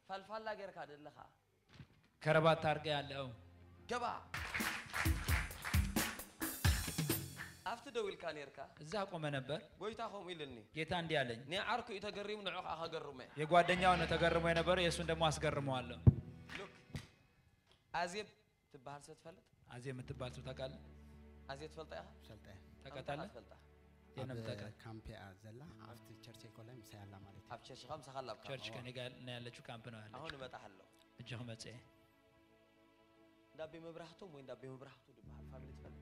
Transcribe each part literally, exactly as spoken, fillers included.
فالفلا غير كاد لخا كربات تارق ያለው ገባ አፍት ደውል ካኔርካ እዛ ቆመ ነበር ጎይታ ሆም ይልኒ ጌታ እንዲ ያለኝ ኔ አርኩ ይተገሪም ነው አገርመ የጓደኛው ነው ተገርሞ የነበረ የሱን ደሞ አስገርመዋለሁ ሉክ አዜብ ትባል ስትፈልጥ አዜብ የምትባል ሰው ታውቃለ አዜብ ትፈልጣ ፈልጣ ተቀጣለ የነምተቀ ካምፒያ ዘላ አፍት ቸርች ኮለም ሳያላ ማለት አፍ ቸርች ኻም ሰኻላብ ቸርች ከኔ ጋር ነው ያለችው ካምፕ ነው ያለው አሁን እመጣለሁ እጅህ መጽ ዳቤ መብራህቱ ወይ ዳቤ መብራህቱ ድባል ፋሚሊ ትፈልጥ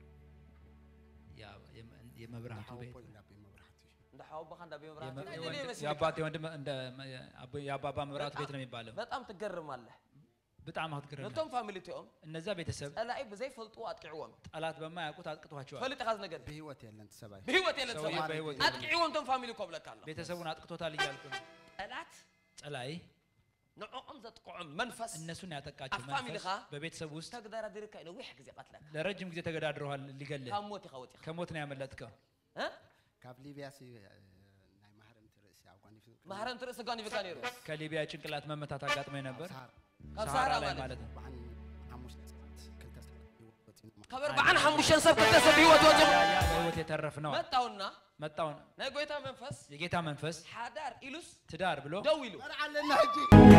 ያ የመብራህቱ ቤት ዳቤ መብራህቱ እንደ ሐው በካን ዳቤ መብራህቱ ያባቴ ወንድም እንደ ያባባ መብራህቱ ቤት ነው የሚባለው በጣም ትገርማለህ በጣም አትገርም ነቶም ፋሚሊ ተኦም እነዛ ቤተሰብ ጠላይ በዘይ ፈልጡ አጥቂውም ጠላት በማያውቁት አጥቅቷቸዋል ፈልጥ ካዝ ነገር በህይወት ያለን ተሰባይ በህይወት ያለን ተሰባይ አጥቂውም ተም ፋሚሊ ኮብለካለሁ ቤተሰቡን አጥቅቶታል ይያልኩ ነው ጠላት ጠላይ نعم زتقعم منفس እነሱን ያጠቃቸው መንፈስ በቤተሰብ ውስጥ ተግዳራ ድርካ ነው ወይ ጊዜ ቀጥለክ ለረጅም ጊዜ ተገዳድረዋል ሊገለ ከሞት ይخوت ከሞት ነው ያመለጥከው እ ካብሊቢያ ሲ ናይ ማህረም ትርስ ያጓንፍ ማህረም ትርስ ጋኒ በካኔሩ ከሊቢያ ጭንቅላት መመታት አጋጥመኝ ነበር ከሳራ ማለት ነው አሙሽ ከልተስ ከበር ባን ሐሙሽን ሰብ ከተሰብ ህይወት ወጀ ህይወት የተረፍ ነው መጣውና መጣውና ናይ ጎይታ መንፈስ የጌታ መንፈስ ሐዳር ኢሉስ ትዳር ብሎ ደውሉ አለና እጂ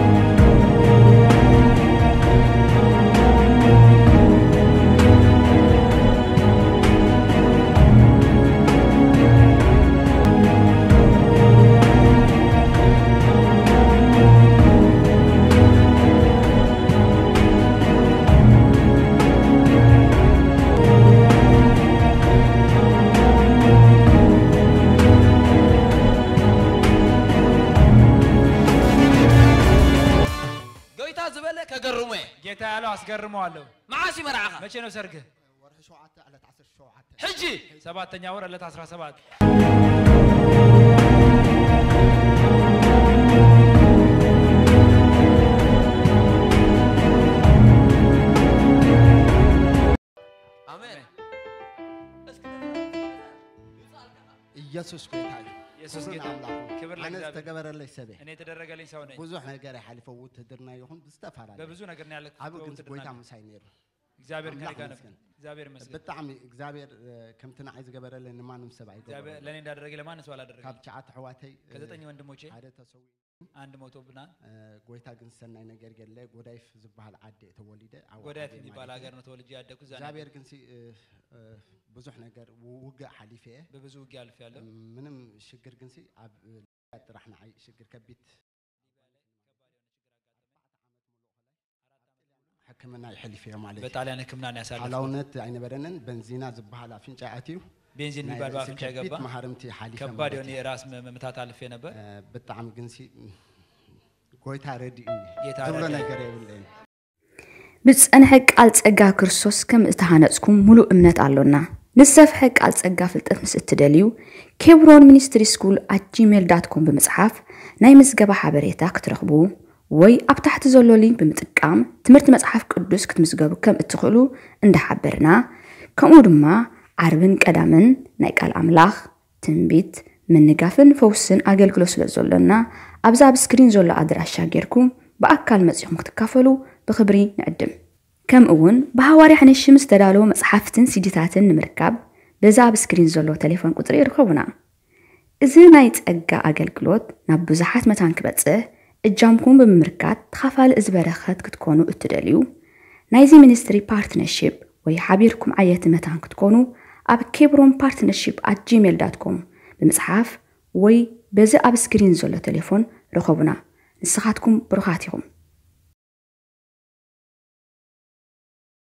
ጌታ ያለው አስገርመዋለሁ ማዓሲ መርዓኻ መቼ ነው ሰርግ ወርህ ሸዋዓተ አለት አስር ሸዋዓተ ሕጂ ሰባተኛ ወር አለት አስራ ሰባት አሜን ኢየሱስ ጌታ ኢየሱስ ጌታ ክብር ለእግዚአብሔር ተገበረልኝ ሰበ እኔ ተደረገልኝ ሰው ነኝ ብዙ ነገር ያልፈው ውትድርና ይሁን በስተፋራ በብዙ ነገር ነው ያለኩት አብ ግን ጎይታ መሳይ ነበር እግዚአብሔር ከኔ ጋር ነበር እግዚአብሔር መስገን በጣም እግዚአብሔር ከምትና አይዝ ገበረልኝ ማንም ሰብ አይገበረ እግዚአብሔር ለኔ እንዳደረገ ለማንስ ዋላደረገ ካብጫት ሐዋታይ ከዘጠኝ ወንድሞቼ አደ ተሰው አንድ ሞቶብና ጎይታ ግን ሰናይ ነገር ገለ ጎዳይፍ ዝባል አደ ተወሊደ ጎዳይፍ የሚባል ሀገር ነው ተወልጄ ያደኩት ዛሬ እግዚአብሔር ግን ብዙ ነገር ውጋ ሐሊፈ በብዙ ውጋ አልፍ ያለው ምንም ችግር ግን ሲ አብ ያጥራህና አይ ችግር ከቢት حكمنا يحلف يا مالك بطاليان حكمنا يسالف علاونت عين بدنن بنزينا زبحال افنጫ አትዩ ቤንዚን የሚባል ባፍንጫ ገባ ማህረምቲ ሐሊፈ ከባድ የሆነ የራስ መምታት አልፌ ነበር በጣም ግን ሲ ጎይታ ረዲ ጌታ ሁሉ ነገር ይብለኝ ብጽንሐ ቃል ጸጋ ክርስቶስ ከም እተሃነጽኩም ሙሉ እምነት አለና ንሰፍሐ ቃል ጸጋ ፍልጠት ምስ እትደልዩ ኬብሮን ሚኒስትሪ ስኩል at gmail dot com በመጽሐፍ ናይ ምዝገባ ሓበሬታ ክትረኽቡ ወይ ኣብ ታሕቲ ዘሎ ሊንክ ብምጥቃም ትምህርቲ መጽሐፍ ቅዱስ ክትምዝገቡ ከም እትኽእሉ እንደሓበርና ከምኡ ድማ ዓርብን ቀዳምን ናይ ቃል ኣምላኽ ትንቢት ምንጋፍን ፈውስን ኣገልግሎት ስለ ዘሎና ኣብዛ ኣብ ስክሪን ዘሎ ኣድራሻ ጌርኩም በአካል መጽሔም ክትካፈሉ በኽብሪ ንዕድም ከምኡውን በሐዋርያ ሐነሽም ዝተዳለወ መጽሐፍትን ሲዲታትን ንምርካብ በዛ ኣብ ስክሪን ዘሎ ቴሌፎን ቁጥሪ ይርከቡና እዚ ናይ ጸጋ ኣገልግሎት ናብ ብዙሓት መታን ክበጽሕ እጃምኩም ብምርካት ተኻፋሊ ዝበረኸት ክትኮኑ እትደልዩ ናይዚ ሚኒስትሪ ፓርትነርሺፕ ወይ ሓቢርኩም ዓየት መታን ክትኮኑ ኣብ ኬብሮን ፓርትነርሺፕ at gmail dot com በመጽሐፍ ወይ በዚ ኣብ ስክሪን ዘሎ ቴሌፎን ረኸቡና ንስኻትኩም ብሩኻት ይኹም